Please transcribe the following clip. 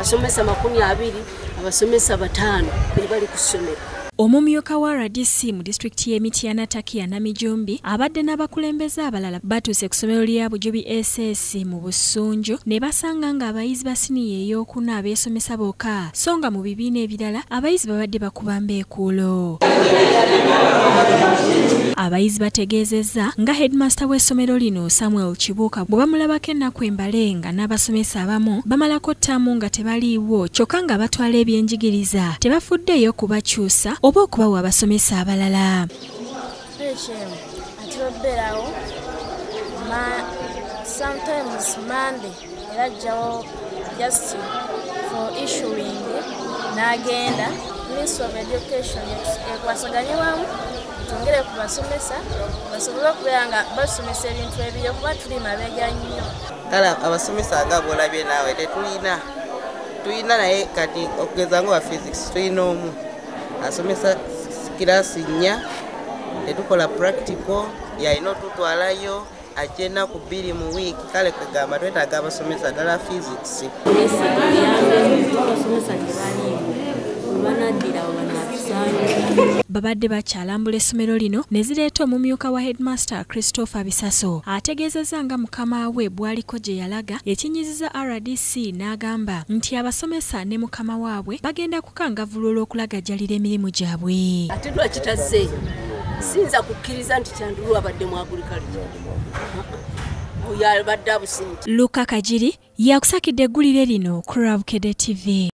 abasomesa 20 abasomesa 5 bali ku ssomero. Omumyuka wa RDC mu district y'Emityana Takia na Mijumbi abadde n'abakulembeze abalala batuuse ku ssomero lya Bujubi SS mu Busunju ne basanga nga abayizi ba siniya ey'okuna abeesomesa bokka so nga mu bibiina ebirala abayizi babadde bakuba mbeekuulo. Abayizi bategeezezza nga headmaster w'essomero lino Samuel Kibuuka bwe bamulabako ennaku embale nga n'abasomesa abamu bamalako ttaamu nga tebaliiwo kyokka nga batwala ebyenjigiriza tebafuddeeyo kubakyusa oba okubawa abasomesa abalala. Sometimes Monday erajjawo just for issuing n'agenda Ministry of Education ekwasaganye wamu tongere ku basomesa basobole okubeera nga basomesa ebintu ebyo kuba tuli mabega nnyo. Kale abasomesa nga bw'olabye naawe tulina naye kati okugeza nga physics tulina omu asomesa kirasi 4 tetukola practical yalina otutwalayo ajena ku 2 mu wiiki kale kwegamba twetaaga abasomesa ddala physics. Babadde bakyalambula essomero lino ne zireeta omumyuka wa headmaster Christopher Bisaso ategeezezza nga mukama we bwaliko gye yalaga ekinyiziza RDC n'agamba nti abasomesa ne mukama waabwe bagenda kukangavvulula okulagajjalira emirimu gyabwe. Ate lwakitazze sinza kukkiriza nti Kyandulu abadde mu agriculture. Oyo abadde abusinti. Luka Kajiri yakusakidde eggulire lino ku Rabukedde TV.